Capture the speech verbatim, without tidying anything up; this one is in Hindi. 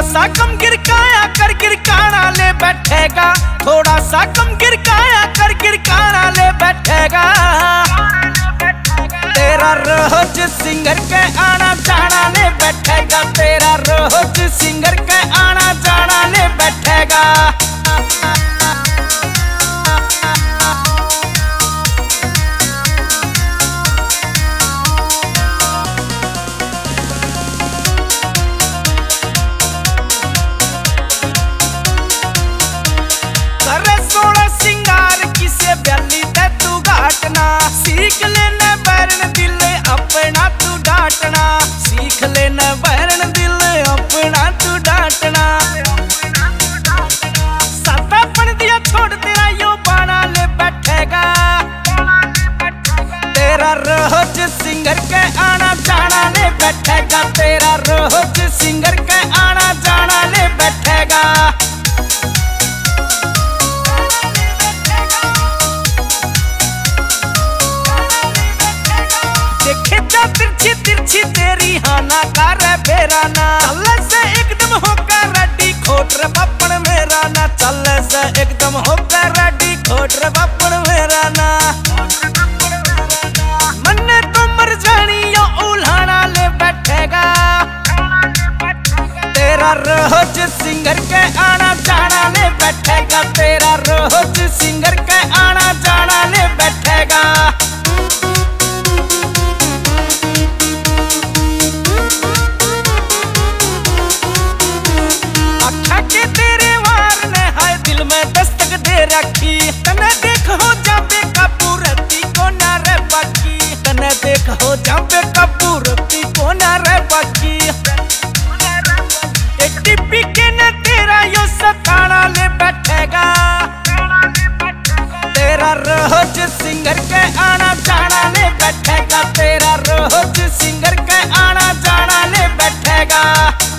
सा कम गिरकाया कर गिरकाना ले बैठेगा, थोड़ा सा कम गिरकाया कर गिरकाना ले बैठेगा। तेरा रोज सिंगर के आना जाना ले बैठेगा, तेरा रोज सिंगर के आना जाना ले बैठेगा। सीख लेना बैरन दिल अपना तू डांटना, सीख लेना बैरन दिल अपना तू डांटना। सादापन दिया छोड़ तेरा यो बाना ले बैठेगा, तेरा रोज सिंगर के आना जाना ले बैठेगा, तेरा रोज सिंगर के आना जाना ले बैठेगा। तिरछी तिरछी तेरी हाना कर फेराना, चल से एकदम होकर रेडी खोट रे बापन मेरा ना, चल से एकदम होकर रेडी खोट रे बापन मेरा ना। मन्ने तो मर जानी यो उल्हाना ले बैठेगा, तेरा रोज सिंगर के आना जाना ले बैठेगा, तेरा रोज सिंगर के आना जाना ले बैठेगा। रखी तने देख हो जाबे कपूरती को ना रे बाकी, तने देख हो जाबे कपूरती को ना रे बाकी। एक टिप्पी के न तेरा यो सताना ले बैठेगा, तेरा रोज सिंगर के आना जाना ले बैठेगा, तेरा रोज सिंगर के आना जाना ले बैठेगा।